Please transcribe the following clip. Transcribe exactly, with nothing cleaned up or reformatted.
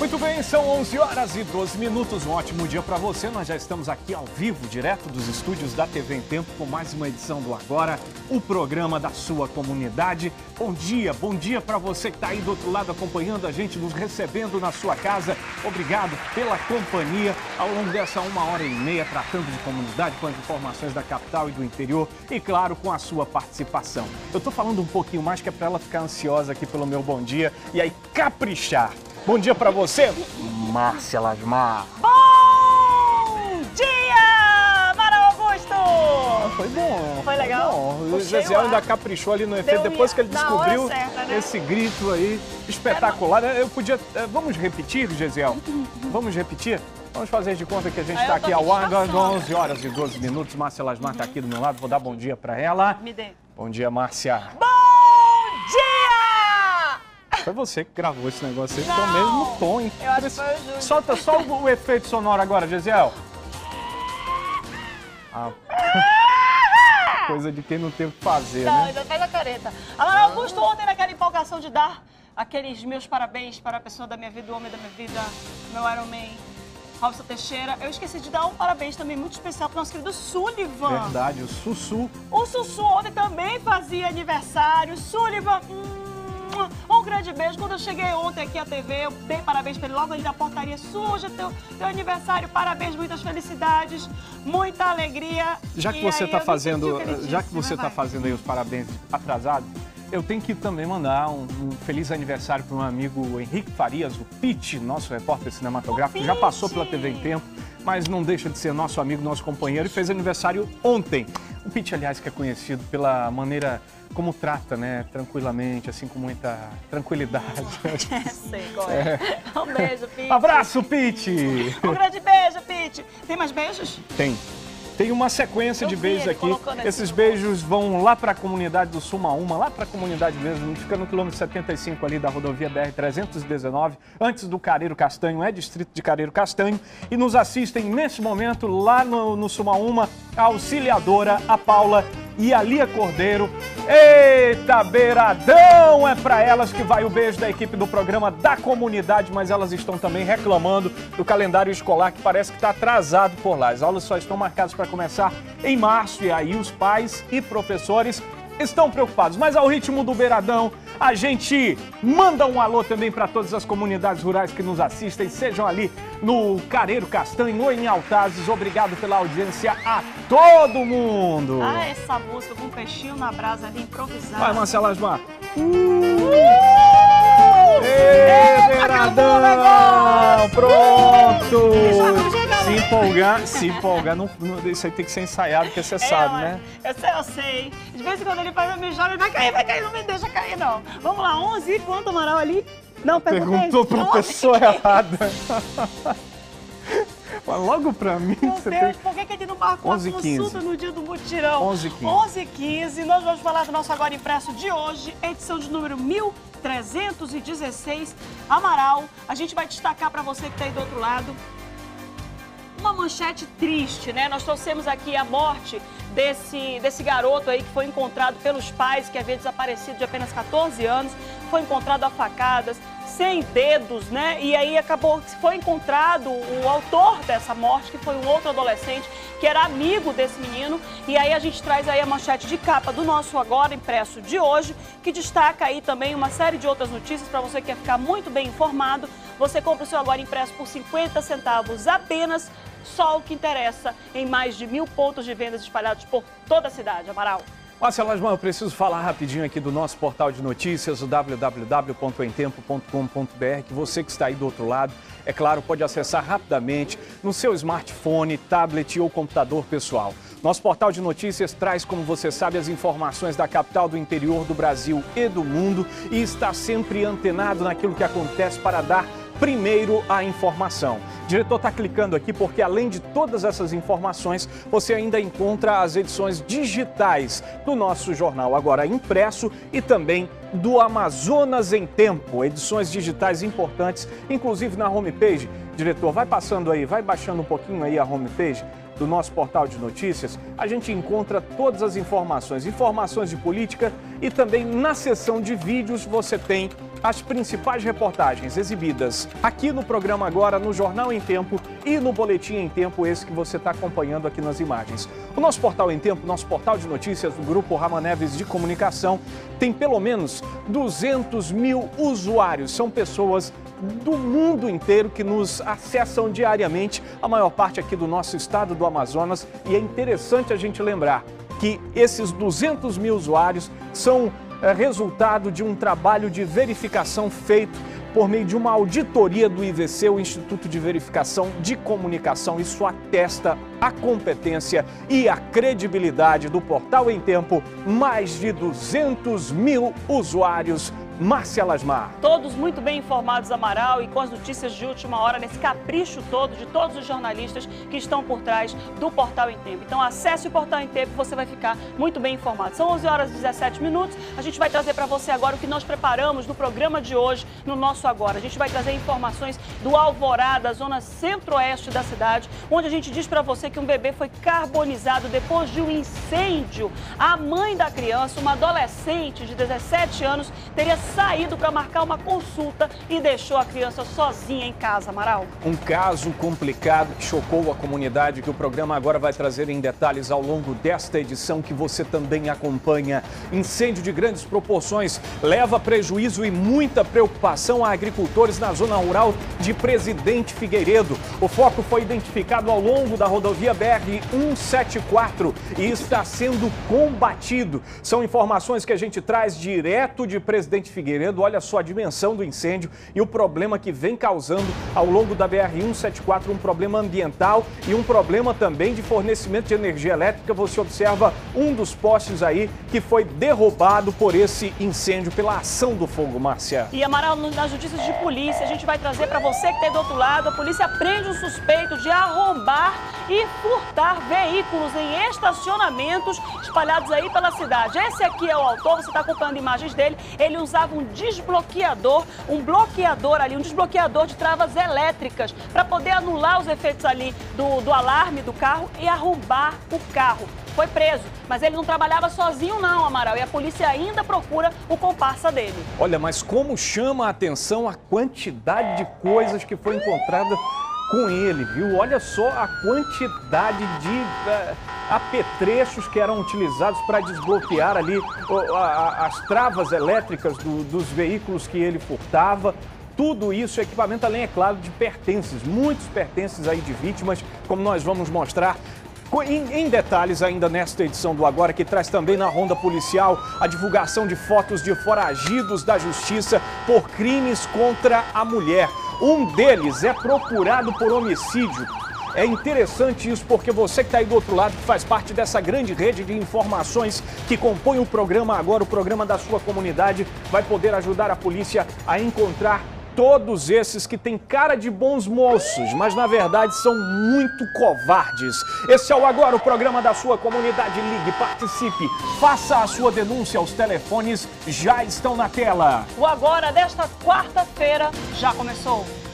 Muito bem, são onze horas e doze minutos, um ótimo dia para você. Nós já estamos aqui ao vivo, direto dos estúdios da T V em Tempo, com mais uma edição do Agora, o programa da sua comunidade. Bom dia, bom dia para você que está aí do outro lado acompanhando a gente, nos recebendo na sua casa. Obrigado pela companhia ao longo dessa uma hora e meia, tratando de comunidade, com as informações da capital e do interior e, claro, com a sua participação. Eu estou falando um pouquinho mais que é para ela ficar ansiosa aqui pelo meu bom dia e aí caprichar. Bom dia pra você, Márcia Lasmar. Bom dia, Mara Augusto! Ah, foi bom. Foi legal? Foi bom. O Gesiel ainda caprichou ali no efeito, Deu depois que ele descobriu certa, né? esse grito aí espetacular. Eu podia... Vamos repetir, Gesiel? Vamos repetir? Vamos fazer de conta que a gente está aqui ao ar, às onze horas e doze minutos. Márcia Lasmar está aqui do meu lado, vou dar bom dia pra ela. Me dê. Bom dia, Márcia. Bom dia! Foi você que gravou esse negócio aí, Não, ficou mesmo no tom, hein? eu acho que foi o Júlio. Solta só o, o efeito sonoro agora, Gesiel. Ah, coisa de quem não tem o que fazer, Não, né? ainda faz a careta. A Mara Augusto ontem, naquela empolgação de dar aqueles meus parabéns para a pessoa da minha vida, o homem da minha vida, meu Iron Man, Robson Teixeira, eu esqueci de dar um parabéns também muito especial para o nosso querido Sullivan. Verdade, o Sussu. O Sussu ontem também fazia aniversário. Sullivan, hum, um grande beijo. Quando eu cheguei ontem aqui à T V, eu dei parabéns para ele logo ali da portaria. Suja, teu, teu aniversário, parabéns, muitas felicidades, muita alegria. Já que E você aí está eu fazendo, entendi o que ele já disse, que você né, está vai? fazendo aí os parabéns atrasados, eu tenho que também mandar um, um feliz aniversário para um amigo Henrique Farias, o Pete, nosso repórter cinematográfico, já passou pela T V em Tempo, mas não deixa de ser nosso amigo, nosso companheiro e fez aniversário ontem. O Pete, aliás, que é conhecido pela maneira como trata, né, tranquilamente, assim, com muita tranquilidade. Sei qual é. Um beijo, Pete. Abraço, Pete! Um grande beijo, Pete. Tem mais beijos? Tem. Tem uma sequência Eu de vi beijos ele aqui. colocando Esses assim no beijos vão lá para a comunidade do Sumaúma, lá para a comunidade mesmo, fica no quilômetro setenta e cinco ali da rodovia B R trezentos e dezenove, antes do Careiro Castanho, é distrito de Careiro Castanho. E nos assistem nesse momento lá no, no Sumaúma, a auxiliadora, a Paula e a Lia Cordeiro. Eita, beiradão! É para elas que vai o beijo da equipe do programa da comunidade, mas elas estão também reclamando do calendário escolar que parece que está atrasado por lá. As aulas só estão marcadas para começar em março e aí os pais e professores estão preocupados. Mas ao ritmo do beiradão, a gente manda um alô também para todas as comunidades rurais que nos assistem, sejam ali no Careiro Castanho ou em Altazes. Obrigado pela audiência a todo mundo. Ah, essa música com um peixinho na brasa ali, improvisada. Vai, Márcia Lasmar. Uh! Ê, Eita, acabou o beiradão! negócio! Pronto! Deixa eu chegar, Se né? empolgar, se empolgar, não, não, isso aí tem que ser ensaiado, porque você sabe, ué. né? Eu sei, eu sei. De vez em quando ele faz a me joga, ele vai cair, vai cair, não me deixa cair, não. Vamos lá, onze e quanto, Amaral, ali? Não, perguntei. Perguntou pra onze. pessoa errada. Mas logo pra mim, Meu você Deus, tem... por que, que a gente não marcou a onze e consulta quinze. no dia do mutirão? onze e quinze. onze e quinze, nós vamos falar do nosso Agora Impresso de hoje, edição de número mil trezentos e dezesseis. Amaral, a gente vai destacar pra você que tá aí do outro lado uma manchete triste, né? Nós trouxemos aqui a morte desse, desse garoto aí que foi encontrado pelos pais, que havia desaparecido de apenas quatorze anos, foi encontrado a facadas, sem dedos, né? E aí acabou, foi encontrado o autor dessa morte, que foi um outro adolescente, que era amigo desse menino. E aí a gente traz aí a manchete de capa do nosso Agora Impresso de hoje, que destaca aí também uma série de outras notícias para você que quer ficar muito bem informado. Você compra o seu Agora Impresso por cinquenta centavos apenas, só o que interessa, em mais de mil pontos de vendas espalhados por toda a cidade. Amaral. Márcia Lasmar, eu preciso falar rapidinho aqui do nosso portal de notícias, o w w w ponto em tempo ponto com ponto b r, que você que está aí do outro lado, é claro, pode acessar rapidamente no seu smartphone, tablet ou computador pessoal. Nosso portal de notícias traz, como você sabe, as informações da capital, do interior do Brasil e do mundo e está sempre antenado naquilo que acontece para dar primeiro a informação. O diretor está clicando aqui porque, além de todas essas informações, você ainda encontra as edições digitais do nosso jornal Agora Impresso e também do Amazonas em Tempo, edições digitais importantes, inclusive na homepage. Diretor, vai passando aí, vai baixando um pouquinho aí a homepage do nosso portal de notícias, a gente encontra todas as informações, informações de política e também na seção de vídeos você tem as principais reportagens exibidas aqui no programa agora, no Jornal em Tempo e no Boletim em Tempo, esse que você está acompanhando aqui nas imagens. O nosso Portal em Tempo, nosso portal de notícias do Grupo Ramaneves de Comunicação, tem pelo menos duzentos mil usuários. São pessoas do mundo inteiro que nos acessam diariamente, a maior parte aqui do nosso estado do Amazonas. E é interessante a gente lembrar que esses duzentos mil usuários são é, resultado de um trabalho de verificação feito por meio de uma auditoria do I V C, o Instituto de Verificação de Comunicação. Isso atesta a competência e a credibilidade do Portal em Tempo. Mais de duzentos mil usuários. Márcia Lasmar. Todos muito bem informados, Amaral, e com as notícias de última hora, nesse capricho todo de todos os jornalistas que estão por trás do Portal em Tempo. Então acesse o Portal em Tempo e você vai ficar muito bem informado. São onze horas e dezessete minutos, a gente vai trazer para você agora o que nós preparamos no programa de hoje, no nosso Agora. A gente vai trazer informações do Alvorada, zona centro-oeste da cidade, onde a gente diz para você que um bebê foi carbonizado depois de um incêndio. A mãe da criança, uma adolescente de dezessete anos, teria saído para marcar uma consulta e deixou a criança sozinha em casa, Amaral. Um caso complicado que chocou a comunidade, que o programa agora vai trazer em detalhes ao longo desta edição, que você também acompanha. Incêndio de grandes proporções leva prejuízo e muita preocupação a agricultores na zona rural de Presidente Figueiredo. O foco foi identificado ao longo da rodovia B R cento e setenta e quatro e está sendo combatido. São informações que a gente traz direto de Presidente Figueiredo. Figueiredo, olha só a dimensão do incêndio e o problema que vem causando ao longo da B R cento e setenta e quatro, um problema ambiental e um problema também de fornecimento de energia elétrica. Você observa um dos postes aí que foi derrubado por esse incêndio, pela ação do fogo, Márcia. E, Amaral, nas notícias de polícia, a gente vai trazer para você que está aí do outro lado, a polícia prende um suspeito de arrombar e furtar veículos em estacionamentos espalhados aí pela cidade. Esse aqui é o autor, você está acompanhando imagens dele, ele usava um desbloqueador, um bloqueador ali, um desbloqueador de travas elétricas para poder anular os efeitos ali do, do alarme do carro e arrombar o carro. Foi preso, mas ele não trabalhava sozinho não, Amaral, e a polícia ainda procura o comparsa dele. Olha, mas como chama a atenção a quantidade de coisas que foi encontrada com ele, viu? Olha só a quantidade de uh, apetrechos que eram utilizados para desbloquear ali uh, a, as travas elétricas do, dos veículos que ele furtava. Tudo isso, equipamento além, é claro, de pertences, muitos pertences aí de vítimas, como nós vamos mostrar Em, em detalhes ainda nesta edição do Agora, que traz também na ronda policial a divulgação de fotos de foragidos da justiça por crimes contra a mulher. Um deles é procurado por homicídio. É interessante isso porque você que está aí do outro lado, que faz parte dessa grande rede de informações que compõe o programa Agora, o programa da sua comunidade, vai poder ajudar a polícia a encontrar todos esses que têm cara de bons moços, mas na verdade são muito covardes. Esse é o Agora, o programa da sua comunidade. Ligue, participe, faça a sua denúncia. Os telefones já estão na tela. O Agora desta quarta-feira já começou.